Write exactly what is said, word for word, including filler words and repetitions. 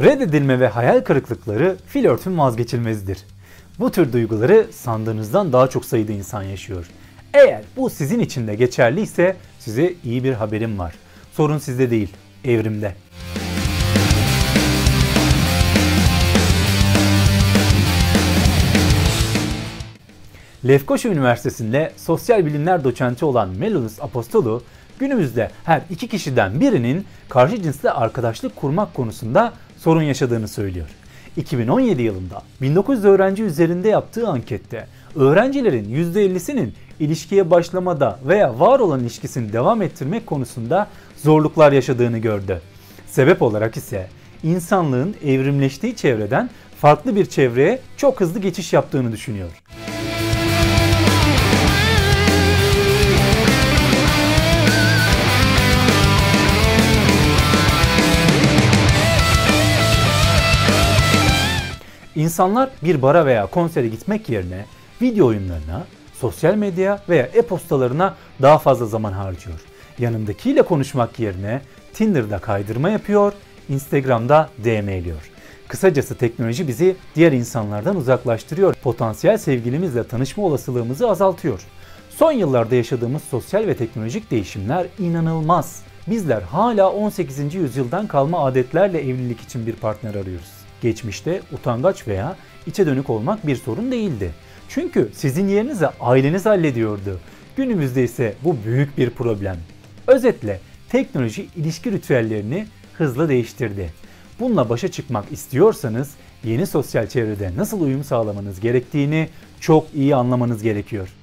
Reddedilme ve hayal kırıklıkları flörtün vazgeçilmezidir. Bu tür duyguları sandığınızdan daha çok sayıda insan yaşıyor. Eğer bu sizin için de geçerliyse size iyi bir haberim var. Sorun sizde değil, evrimde. Lefkoşa Üniversitesi'nde sosyal bilimler doçenti olan Melonis Apostolou, günümüzde her iki kişiden birinin karşı cinsle arkadaşlık kurmak konusunda sorun yaşadığını söylüyor. iki bin on yedi yılında bin dokuz yüz öğrenci üzerinde yaptığı ankette öğrencilerin yüzde ellisinin ilişkiye başlamada veya var olan ilişkisini devam ettirmek konusunda zorluklar yaşadığını gördü. Sebep olarak ise insanlığın evrimleştiği çevreden farklı bir çevreye çok hızlı geçiş yaptığını düşünüyor. İnsanlar bir bara veya konsere gitmek yerine video oyunlarına, sosyal medya veya e-postalarına daha fazla zaman harcıyor. Yanındakiyle konuşmak yerine Tinder'da kaydırma yapıyor, Instagram'da D M'liyor. Kısacası teknoloji bizi diğer insanlardan uzaklaştırıyor. Potansiyel sevgilimizle tanışma olasılığımızı azaltıyor. Son yıllarda yaşadığımız sosyal ve teknolojik değişimler inanılmaz. Bizler hala on sekizinci yüzyıldan kalma adetlerle evlilik için bir partner arıyoruz. Geçmişte utangaç veya içe dönük olmak bir sorun değildi. Çünkü sizin yerinize aileniz hallediyordu. Günümüzde ise bu büyük bir problem. Özetle teknoloji ilişki ritüellerini hızla değiştirdi. Bununla başa çıkmak istiyorsanız yeni sosyal çevrede nasıl uyum sağlamanız gerektiğini çok iyi anlamanız gerekiyor.